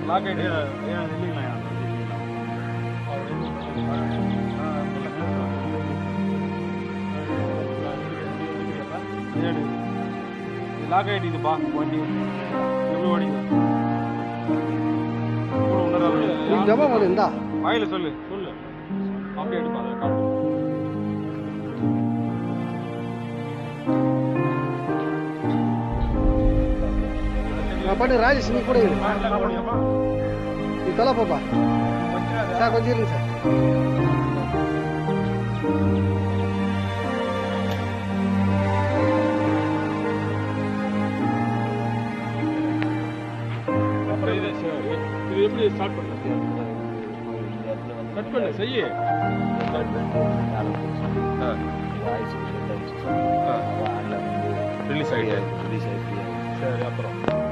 Lock ஆயிடுச்சு. Lock ஆயிடுச்சுப்பா வண்டி. எப்படி ஓடிங்க? ஜபம் வந்து இந்தா வாயில சொல்லு சொல்லு. அப்படியே எடுப்பா அதை காட்டு. பாட்டு ராஜேஷ் நீ கூட இரு. நீ தொலை போப்பா சார், கொஞ்சம் இருங்க சார். இது எப்படி ஸ்டார்ட் பண்ண? கட் பண்ண செய்ய. ரிலீஸ் ஆகிடுச்சு. சரி, அப்புறம்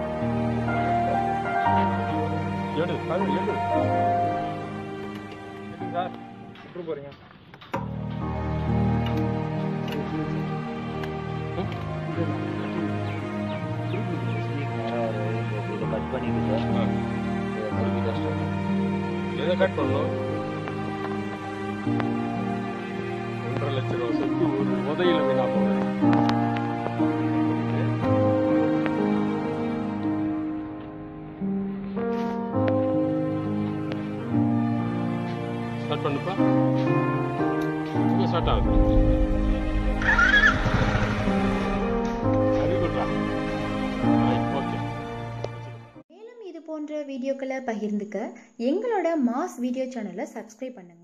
எடு அது எடு சார். எப்படி போறீங்க? கட் பண்ணிட்டு எதை கட் பண்ணணும்? 1.5 லட்சம் ரூபா சொத்து ஒரு உதையில வீணா போகுது. ஸ்டார்ட் பண்ணுப்பா. ஸ்டார்ட் ஆகுது. அறிவுறா. ஓகே. மேலும் இது போன்ற வீடியோக்களை பகிர்ந்துக்க எங்களோட மாஸ் வீடியோ சேனலை சப்ஸ்கிரைப் பண்ணுங்க.